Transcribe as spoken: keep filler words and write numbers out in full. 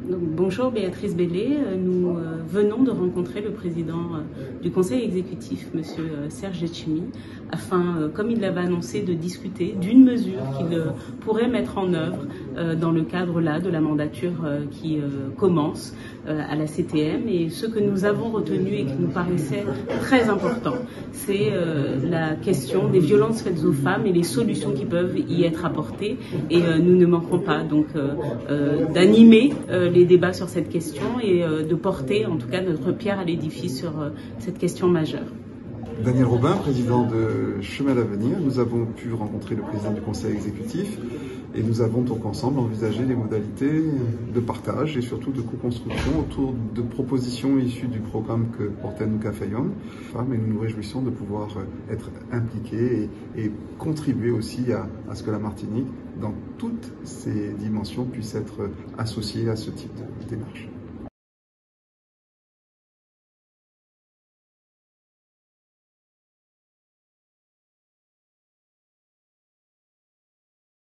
Donc, bonjour Béatrice Bellé, nous euh, venons de rencontrer le président euh, du conseil exécutif, M. Serge Letchimy, afin, euh, comme il l'avait annoncé, de discuter d'une mesure qu'il euh, pourrait mettre en œuvre euh, dans le cadre là de la mandature euh, qui euh, commence euh, à la C T M. Et ce que nous avons retenu et qui nous paraissait très important, c'est euh, la question des violences faites aux femmes et les solutions qui peuvent y être apportées. Et euh, nous ne manquerons pas donc euh, euh, d'animer euh, les débats sur cette question et euh, de porter en tout cas notre pierre à l'édifice sur euh, cette question majeure. Daniel Robin, président de Chemin d'Avenir, nous avons pu rencontrer le président du conseil exécutif et nous avons donc ensemble envisagé les modalités de partage et surtout de co-construction autour de propositions issues du programme que portait Nouka Fayon. Et nous nous réjouissons de pouvoir être impliqués et, et contribuer aussi à, à ce que la Martinique, dans toutes ses dimensions, puisse être associée à ce type de démarche.